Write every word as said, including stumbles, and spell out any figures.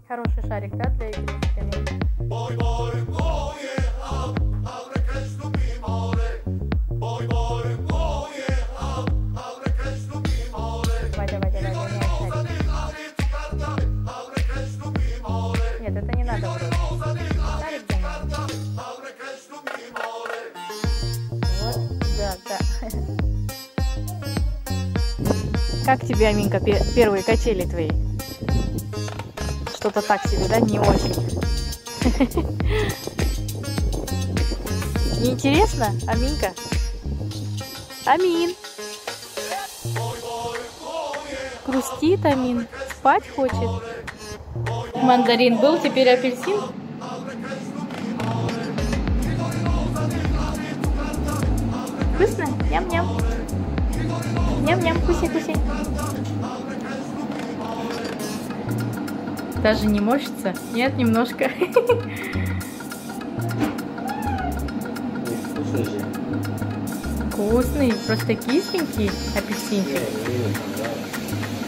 Хороший шарик, да, для игрушки? Давай, давай, давай, гоняй шарик. Нет, это не надо. Шарик гоняй. Вот, да, да. Как тебе, Аминка, первые качели твои? Что-то так себе, да? Не очень. Не интересно, Аминка? Амин. Грустит Амин. Спать хочет. Мандарин был, теперь апельсин. Вкусно? Ням-ням. Ням-ням, куси-куси. Даже не морщится? Нет, немножко. Вкусный, просто кисленький апельсинчик.